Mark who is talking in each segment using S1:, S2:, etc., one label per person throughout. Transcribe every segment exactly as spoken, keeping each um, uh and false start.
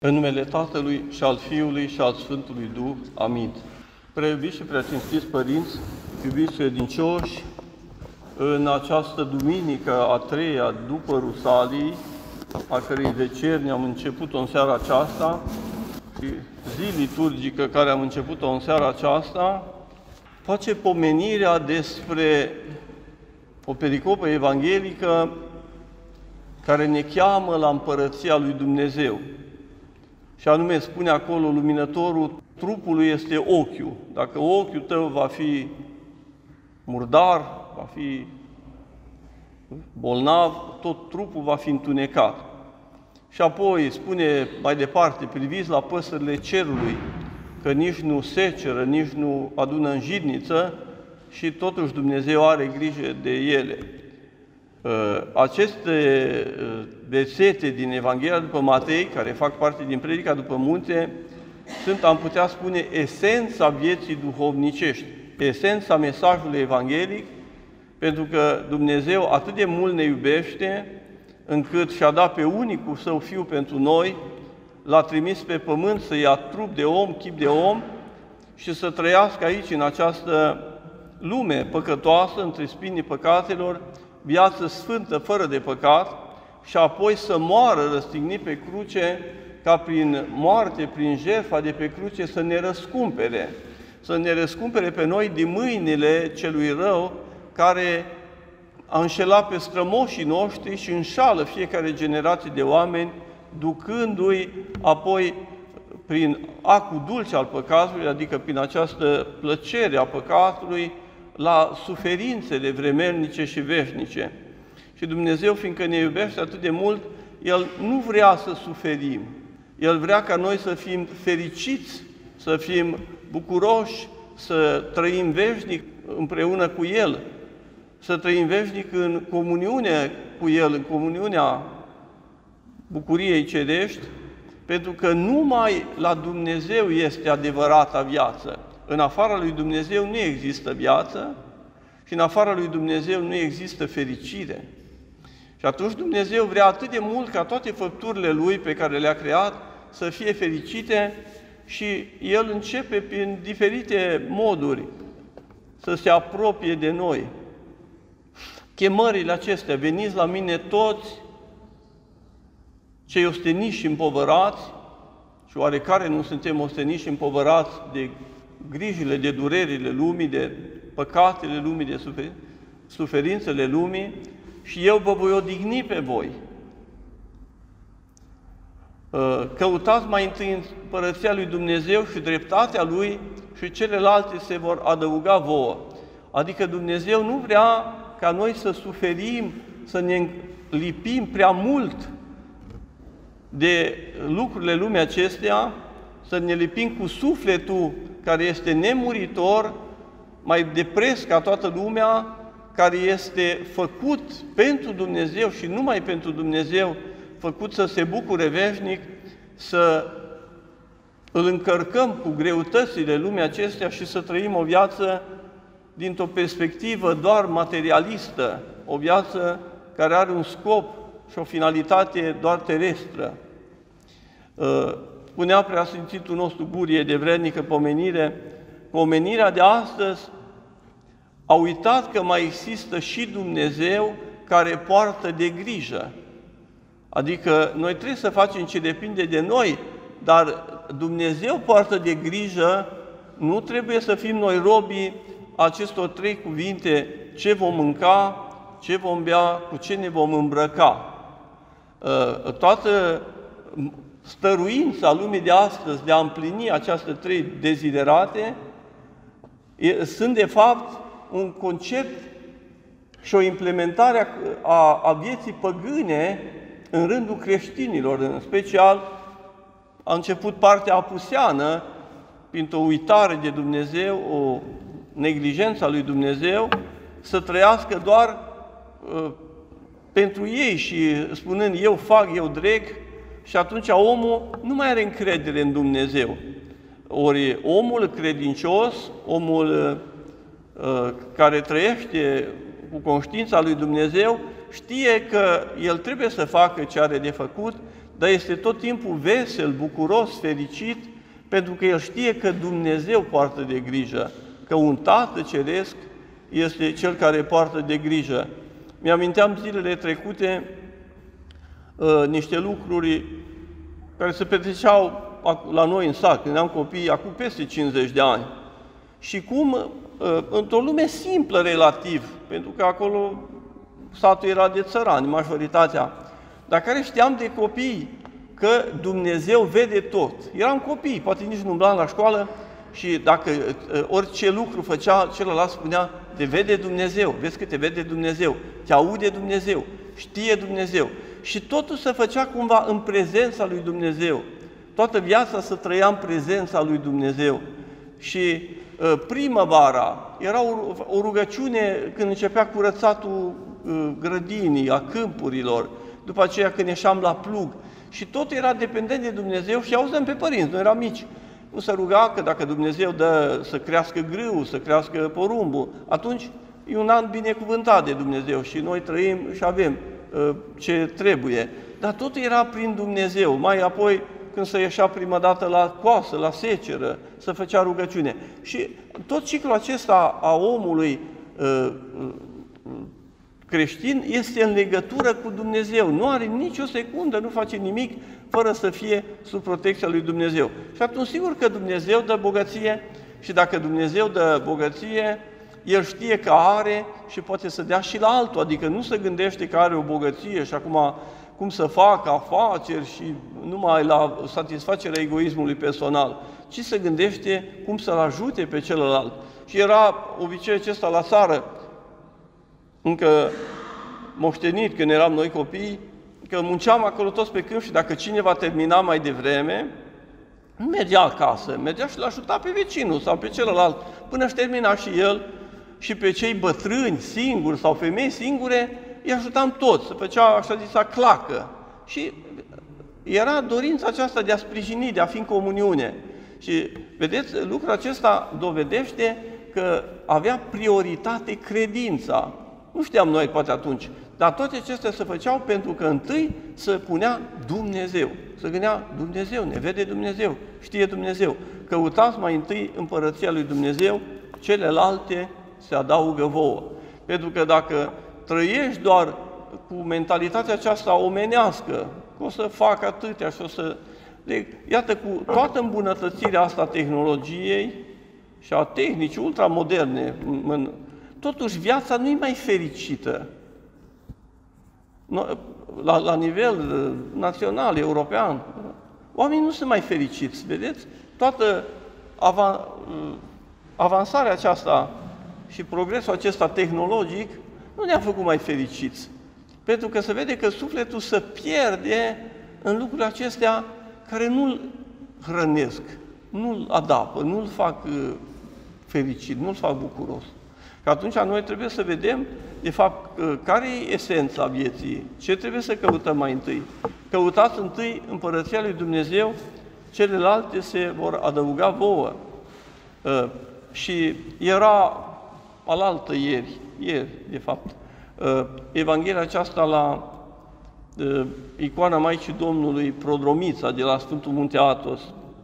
S1: În numele Tatălui și al Fiului și al Sfântului Duh. Amin. Preiubiți și preacinstiți părinți, iubiți credincioși, în această duminică a treia după Rusalii, a cărei vecerni am început-o în seara aceasta, și zi liturgică care am început-o în seara aceasta, face pomenirea despre o pericopă evanghelică care ne cheamă la Împărăția lui Dumnezeu. Și anume, spune acolo luminătorul trupului este ochiul. Dacă ochiul tău va fi murdar, va fi bolnav, tot trupul va fi întunecat. Și apoi spune mai departe, priviți la păsările cerului, că nici nu seceră, nici nu adună în jidniță și totuși Dumnezeu are grijă de ele. Aceste versete din Evanghelia după Matei, care fac parte din Predica după munte, sunt, am putea spune, esența vieții duhovnicești, esența mesajului evanghelic, pentru că Dumnezeu atât de mult ne iubește, încât și-a dat pe unicul Său Fiu pentru noi, L-a trimis pe pământ să ia trup de om, chip de om și să trăiască aici, în această lume păcătoasă, între spinii păcatelor, viață sfântă, fără de păcat, și apoi să moară răstignit pe cruce, ca prin moarte, prin jertfa de pe cruce, să ne răscumpere, să ne răscumpere pe noi din mâinile celui rău, care a înșelat pe strămoșii noștri și înșală fiecare generație de oameni, ducându-i apoi prin acul dulce al păcatului, adică prin această plăcere a păcatului, la suferințele vremelnice și veșnice. Și Dumnezeu, fiindcă ne iubește atât de mult, El nu vrea să suferim. El vrea ca noi să fim fericiți, să fim bucuroși, să trăim veșnic împreună cu El, să trăim veșnic în comuniune cu El, în comuniunea bucuriei cerești, pentru că numai la Dumnezeu este adevărata viață. În afara lui Dumnezeu nu există viață și în afara lui Dumnezeu nu există fericire. Și atunci Dumnezeu vrea atât de mult ca toate făpturile Lui pe care le-a creat să fie fericite și El începe prin diferite moduri să se apropie de noi. Chemările acestea, veniți la mine toți cei osteniți și împovărați, și oarecare nu suntem osteniți și împovărați de grijile, de durerile lumii, de păcatele lumii, de suferințele lumii, și eu vă voi odihni pe voi. Căutați mai întâi Împărăția lui Dumnezeu și dreptatea Lui și celelalte se vor adăuga vouă. Adică Dumnezeu nu vrea ca noi să suferim, să ne lipim prea mult de lucrurile lumii acestea, să ne lipim cu sufletul care este nemuritor, mai depres ca toată lumea, care este făcut pentru Dumnezeu și numai pentru Dumnezeu, făcut să se bucure veșnic, să îl încărcăm cu greutățile lumii acestea și să trăim o viață dintr-o perspectivă doar materialistă, o viață care are un scop și o finalitate doar terestră. Spunea Preasfințitul nostru Gurie de vrednică pomenire, că omenirea de astăzi a uitat că mai există și Dumnezeu care poartă de grijă. Adică noi trebuie să facem ce depinde de noi, dar Dumnezeu poartă de grijă, nu trebuie să fim noi robii acestor trei cuvinte, ce vom mânca, ce vom bea, cu ce ne vom îmbrăca. Toată stăruința lumii de astăzi de a împlini aceste trei deziderate sunt, de fapt, un concept și o implementare a, a vieții păgâne în rândul creștinilor. În special, a început partea apuseană, printr-o uitare de Dumnezeu, o neglijență a lui Dumnezeu, să trăiască doar uh, pentru ei și spunând eu fac, eu dreg, și atunci omul nu mai are încredere în Dumnezeu. Ori omul credincios, omul uh, care trăiește cu conștiința lui Dumnezeu, știe că el trebuie să facă ce are de făcut, dar este tot timpul vesel, bucuros, fericit, pentru că el știe că Dumnezeu poartă de grijă, că un Tată Ceresc este Cel care poartă de grijă. Mi-aminteam zilele trecute uh, niște lucruri care se petreceau la noi în sat, când eram copii, acum peste cincizeci de ani. Și cum, uh, într-o lume simplă relativ, pentru că acolo satul era de țărani, majoritatea, dar care știam de copii că Dumnezeu vede tot. Eram copii, poate nici nu umblam la școală și dacă orice lucru făcea, celălalt spunea, te vede Dumnezeu, vezi că te vede Dumnezeu, te aude Dumnezeu, știe Dumnezeu. Și totul se făcea cumva în prezența lui Dumnezeu. Toată viața se trăia în prezența lui Dumnezeu. Și primăvara era o rugăciune când începea curățatul grădinii, a câmpurilor, după aceea când ieșeam la plug. Și tot era dependent de Dumnezeu și auzeam pe părinți, noi eram mici. Nu se ruga că dacă Dumnezeu dă să crească grâul, să crească porumbul, atunci e un an binecuvântat de Dumnezeu și noi trăim și avem uh, ce trebuie. Dar totul era prin Dumnezeu. Mai apoi, când se ieșea prima dată la coasă, la seceră, să făcea rugăciune. Și tot ciclul acesta a omului uh, creștin este în legătură cu Dumnezeu. Nu are nicio secundă, nu face nimic fără să fie sub protecția lui Dumnezeu. Și atunci sigur că Dumnezeu dă bogăție și dacă Dumnezeu dă bogăție, El știe că are și poate să dea și la altul, adică nu se gândește că are o bogăție și acum cum să facă afaceri și numai la satisfacerea egoismului personal, ci se gândește cum să-l ajute pe celălalt. Și era obiceiul acesta la țară, încă moștenit când eram noi copii, că munceam acolo toți pe câmp și dacă cineva termina mai devreme, nu mergea acasă, mergea și l-ajuta pe vecinul sau pe celălalt, până își termina și el și pe cei bătrâni singuri sau femei singure, îi ajutam toți, se făcea așa zisa clacă. Și era dorința aceasta de a sprijini, de a fi în comuniune. Și vedeți, lucrul acesta dovedește că avea prioritate credința. Nu știam noi poate atunci, dar toate acestea se făceau pentru că întâi se punea Dumnezeu. Se gândea Dumnezeu, ne vede Dumnezeu, știe Dumnezeu. Căutați mai întâi împărăția lui Dumnezeu, celelalte se adaugă vouă. Pentru că dacă trăiești doar cu mentalitatea aceasta omenească, că o să fac atâtea și o să... De, iată, cu toată îmbunătățirea asta a tehnologiei și a tehnicii ultramoderne, în, totuși viața nu e mai fericită. La, la nivel național, european, oamenii nu sunt mai fericiți, vedeți? Toată avan, avansarea aceasta și progresul acesta tehnologic nu ne-a făcut mai fericiți. Pentru că se vede că sufletul se pierde în lucrurile acestea care nu-l hrănesc, nu-l adapă, nu-l fac fericit, nu-l fac bucuros. Că atunci noi trebuie să vedem, de fapt, care e esența vieții, ce trebuie să căutăm mai întâi. Căutați întâi împărăția lui Dumnezeu, celelalte se vor adăuga vouă. Și era alaltă ieri, ieri, de fapt, Evanghelia aceasta la icoana Maicii Domnului Prodromița de la Sfântul Munte Athos,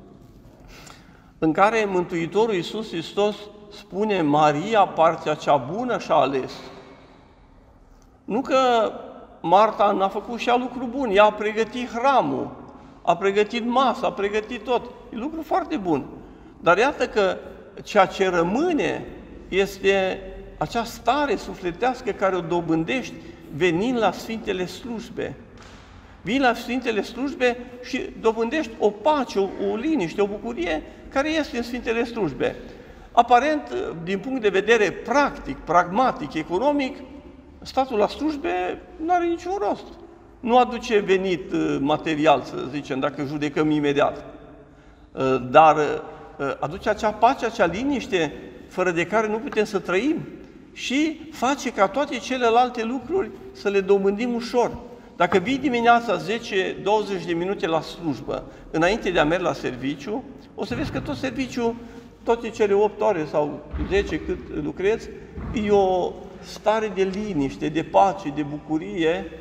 S1: în care Mântuitorul Iisus Hristos spune Maria, partea cea bună și-a ales. Nu că Marta n-a făcut și-a lucru bun, ea a pregătit hramul, a pregătit masa, a pregătit tot. E lucru foarte bun. Dar iată că ceea ce rămâne este acea stare sufletească care o dobândești venind la Sfintele Slujbe. Vii la Sfintele Slujbe și dobândești o pace, o, o liniște, o bucurie care este în Sfintele Slujbe. Aparent, din punct de vedere practic, pragmatic, economic, statul la slujbe nu are niciun rost. Nu aduce venit material, să zicem, dacă judecăm imediat. Dar aduce acea pace, acea liniște, fără de care nu putem să trăim și face ca toate celelalte lucruri să le dobândim ușor. Dacă vii dimineața zece douăzeci de minute la slujbă, înainte de a merge la serviciu, o să vezi că tot serviciul, toate cele opt ore sau zece cât lucrezi, e o stare de liniște, de pace, de bucurie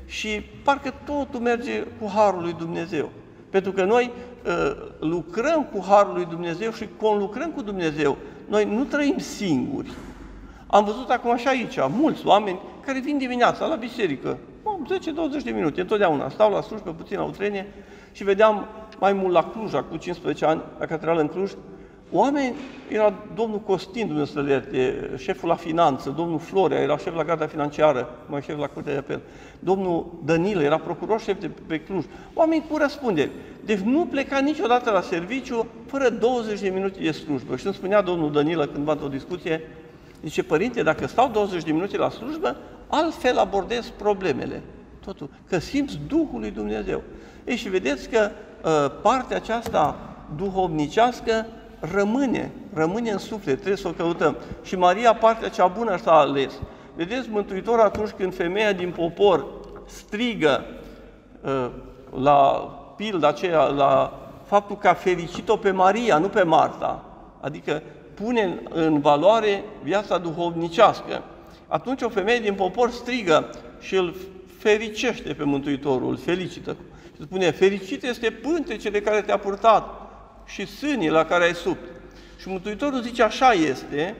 S1: și parcă totul merge cu Harul lui Dumnezeu. Pentru că noi uh, lucrăm cu Harul lui Dumnezeu și conlucrăm cu Dumnezeu. Noi nu trăim singuri. Am văzut acum și aici mulți oameni care vin dimineața la biserică, zece douăzeci de minute, întotdeauna. Stau la slujbă, puțin la utrenie și vedeam mai mult la Cluj, cu cincisprezece ani, la catedrală în Cluj, oameni, era domnul Costin, Dumnezeu să-l ierte, șeful la finanță, domnul Florea, era șef la garda financiară, mai șef la Curtea de Apel, domnul Danilă, era procuror șef de pe Cluj, oameni cu răspundere. Deci nu pleca niciodată la serviciu fără douăzeci de minute de slujbă. Și îmi spunea domnul Danilă cândva într-o discuție, zice, părinte, dacă stau douăzeci de minute la slujbă, altfel abordez problemele. Totul, că simți Duhul lui Dumnezeu. Ei, și vedeți că uh, partea aceasta duhovnicească rămâne, rămâne în suflet, trebuie să o căutăm. Și Maria, partea cea bună s-a ales. Vedeți, Mântuitorul atunci când femeia din popor strigă uh, la pilda aceea, la faptul că a fericit-o pe Maria, nu pe Marta, adică pune în valoare viața duhovnicească. Atunci o femeie din popor strigă și îl fericește pe Mântuitorul, îl felicită. Și spune, fericit este pântecele care te-a purtat și sânii la care ai subt. Și Mântuitorul zice, așa este,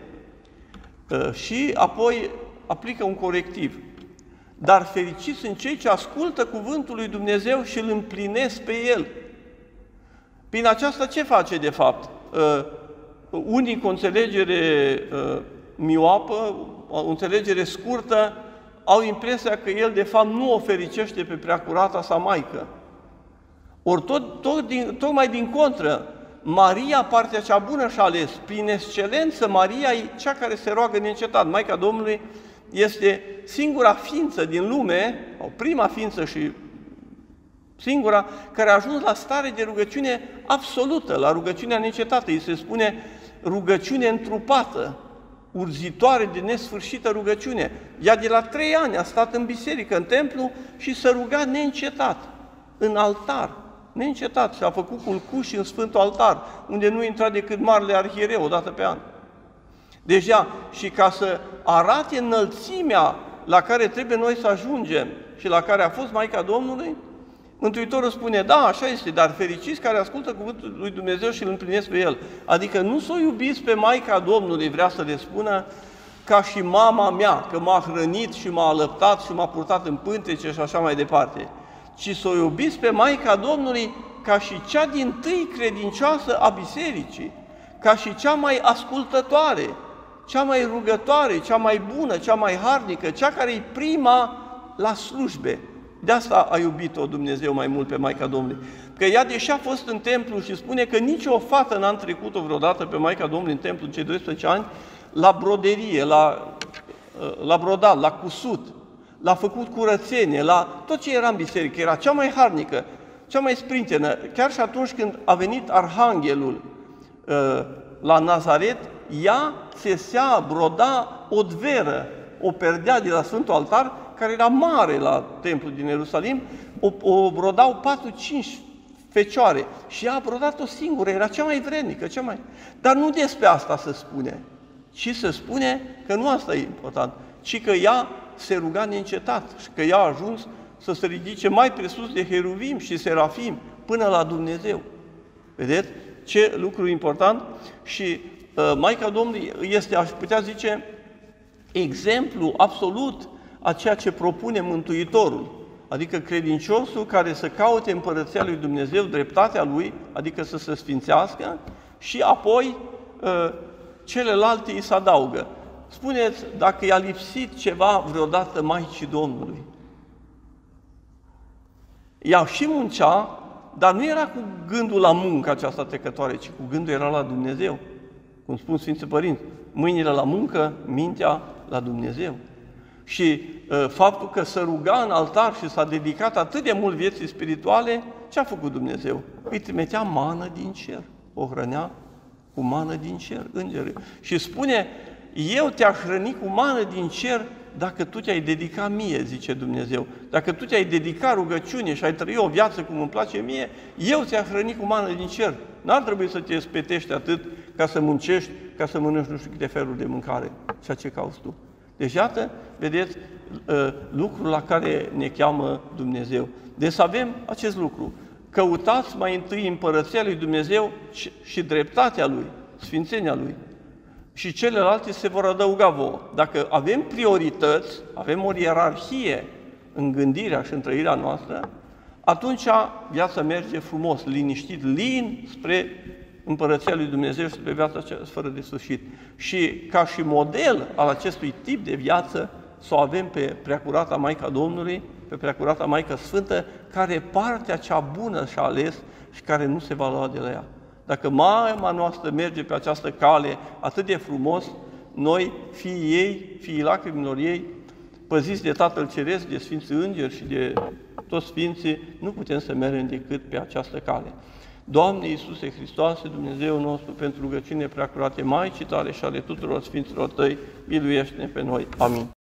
S1: și apoi aplică un corectiv. Dar fericiți sunt cei ce ascultă cuvântul lui Dumnezeu și îl împlinesc pe el. Prin aceasta ce face de fapt? Unii cu o înțelegere mioapă, o înțelegere scurtă, au impresia că el de fapt nu o fericește pe preacurata sa Maică. Ori tot, tot din, tocmai din contră, Maria, partea cea bună și-a ales. Prin excelență, Maria e cea care se roagă neîncetat. Maica Domnului este singura ființă din lume, o prima ființă și singura, care a ajuns la stare de rugăciune absolută, la rugăciunea neîncetată. Îi se spune rugăciune întrupată, urzitoare de nesfârșită rugăciune. Ea de la trei ani a stat în biserică, în templu și s-a rugat neîncetat, în altar, neîncetat. Și a făcut culcuși în Sfântul Altar, unde nu intra decât Marele Arhiereu o dată pe an. Deja, și ca să arate înălțimea la care trebuie noi să ajungem și la care a fost Maica Domnului, Mântuitorul spune, da, așa este, dar fericiți care ascultă cuvântul lui Dumnezeu și îl împlinesc pe el. Adică nu s-o iubiți pe Maica Domnului, vrea să le spună, ca și mama mea, că m-a hrănit și m-a alăptat și m-a purtat în pântece și așa mai departe, ci s-o iubiți pe Maica Domnului ca și cea dintâi credincioasă a bisericii, ca și cea mai ascultătoare, cea mai rugătoare, cea mai bună, cea mai harnică, cea care e prima la slujbe. De asta a iubit-o Dumnezeu mai mult pe Maica Domnului. Că ea, deși a fost în templu și spune că nicio fată n-a trecut-o vreodată pe Maica Domnului în templu în cei doisprezece ani, la broderie, la, la brodat, la cusut, l-a făcut curățenie, la tot ce era în biserică, era cea mai harnică, cea mai sprintenă. Chiar și atunci când a venit Arhanghelul la Nazaret, ea țesea, broda o dveră, o perdea de la Sfântul Altar, care era mare la templul din Ierusalim, o, o brodau patru-cinci fecioare și ea a brodat-o singură, era cea mai vrednică, cea mai... Dar nu despre asta se spune, ci se spune că nu asta e important, ci că ea se ruga neîncetat și că ea a ajuns să se ridice mai presus de heruvim și serafim până la Dumnezeu. Vedeți? Ce lucru important? Și uh, Maica Domnului este, aș putea zice, exemplu absolut a ceea ce propune Mântuitorul, adică credinciosul care să caute împărăția lui Dumnezeu, dreptatea lui, adică să se sfințească, și apoi celelalte îi se adaugă. Spuneți, dacă i-a lipsit ceva vreodată Maicii Domnului. Ea și muncea, dar nu era cu gândul la muncă aceasta trecătoare, ci cu gândul era la Dumnezeu. Cum spun Sfinții Părinți, mâinile la muncă, mintea la Dumnezeu. Și uh, faptul că se ruga în altar și s-a dedicat atât de mult vieții spirituale, ce a făcut Dumnezeu? Îi trimitea mană din cer, o hrănea cu mană din cer, îngerii. Și spune, eu te-aș hrăni cu mană din cer dacă tu te-ai dedicat mie, zice Dumnezeu. Dacă tu te-ai dedicat rugăciune și ai trăit o viață cum îmi place mie, eu te-aș hrăni cu mană din cer. N-ar trebui să te spetești atât ca să muncești, ca să mănânci nu știu câte feluri de mâncare, ceea ce cauți tu. Deci, iată, vedeți, lucrul la care ne cheamă Dumnezeu. Deci să avem acest lucru. Căutați mai întâi împărăția lui Dumnezeu și, și dreptatea Lui, sfințenia Lui. Și celelalte se vor adăuga vouă. Dacă avem priorități, avem o ierarhie în gândirea și în trăirea noastră, atunci viața merge frumos, liniștit, lin spre împărăția lui Dumnezeu și spre viața fără de sfârșit. Și ca și model al acestui tip de viață, să o avem pe Preacurata Maica Domnului, pe Preacurata Maică Sfântă, care partea cea bună și-a ales și care nu se va lua de la ea. Dacă mama noastră merge pe această cale atât de frumos, noi, fiii ei, fiii lacrimilor ei, păziți de Tatăl Ceresc, de Sfinții Îngeri și de toți Sfinții, nu putem să mergem decât pe această cale. Doamne Iisuse Hristoase, Dumnezeu nostru, pentru rugăciune preacurate Maicii Tale și ale tuturor Sfinților Tăi, miluiește-ne pe noi. Amin.